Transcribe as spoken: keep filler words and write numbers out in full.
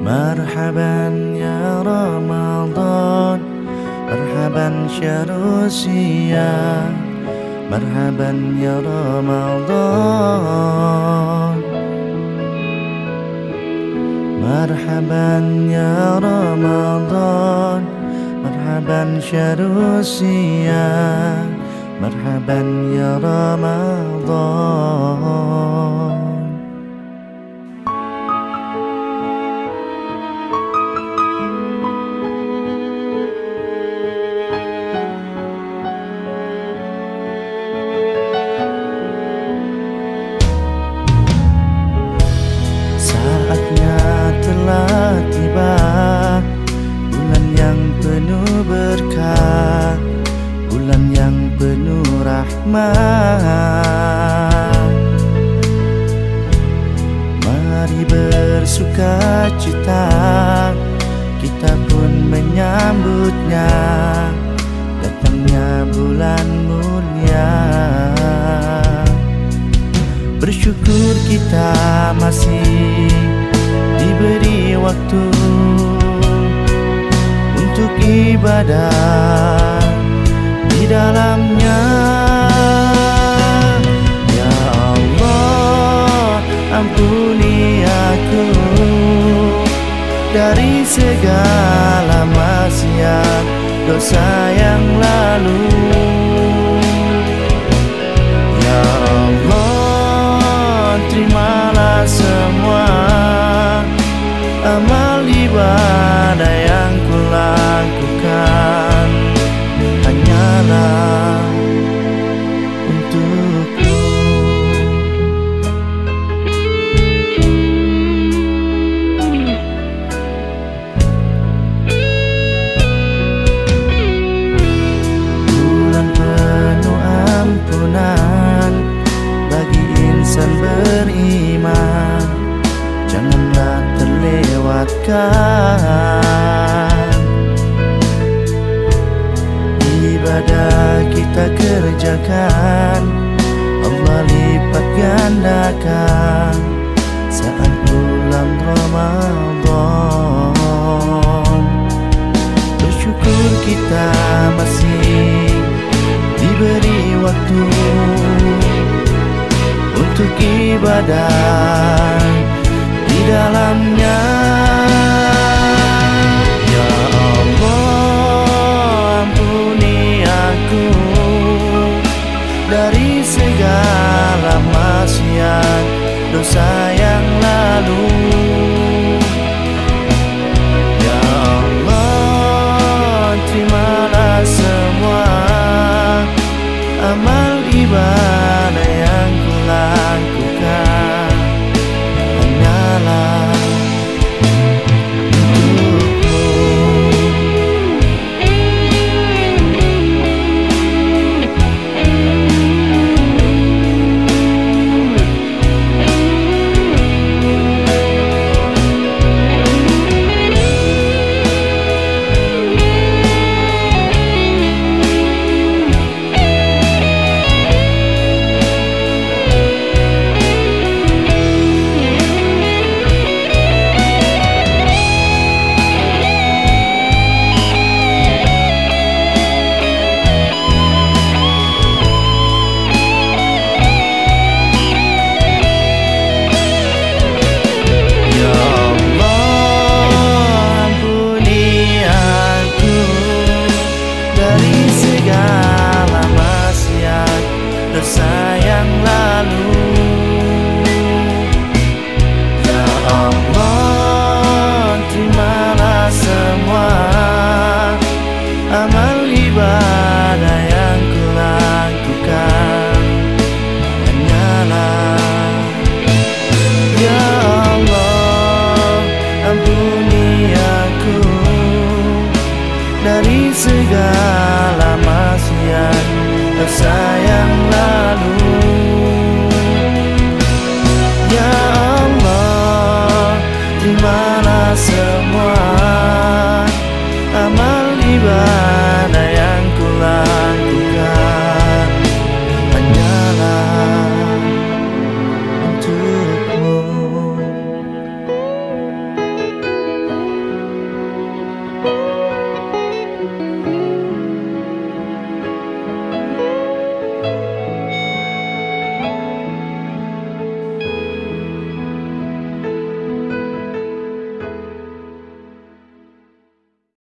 Marhaban ya Ramadan, marhaban syahrul siyam, marhaban ya Ramadan. Marhaban ya Ramadan, marhaban syahrul siyam, marhaban ya Ramadan. Saatnya telah tiba, bulan yang penuh berkah, bulan yang penuh rahmat. Mari bersuka cita, kita pun menyambutnya, datangnya bulan mulia. Bersyukur kita masih diberi waktu untuk ibadah di dalamnya. Ya Allah, ampuni aku dari segala maksiat dosa yang lalu. Ya Allah, terimalah semua amal ibadah yang kulakukan, hanyalah untukmu. Bulan penuh ampunan bagi insan beriman, janganlah terlewatkan. Ibadah kita kerjakan, Allah lipat gandakan saat bulan Ramadan. Bersyukur kita masih diberi waktu untuk ibadah di dalamnya. Ya Allah, ampuni aku dari segala maksiat dosa yang lalu. Ya Allah, terimalah semua amal ibadah yang kulakukan, hanyalah dari segala maksiat dosa yang lalu. Ya Allah, terimalah semua amal ibadah